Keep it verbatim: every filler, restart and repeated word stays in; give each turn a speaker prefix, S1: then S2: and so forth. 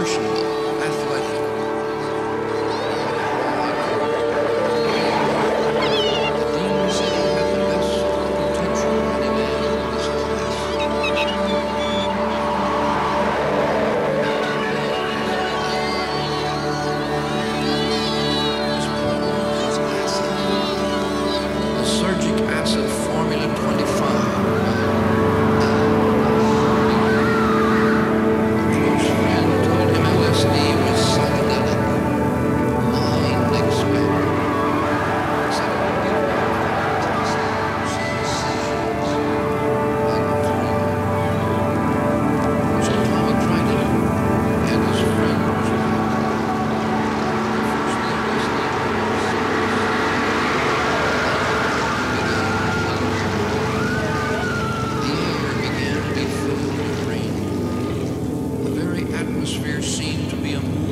S1: personable, athletic. The dean said he had the best potential of any man in his class. His problem was acid. The surgic acid formula twenty-five. The atmosphere seemed to be a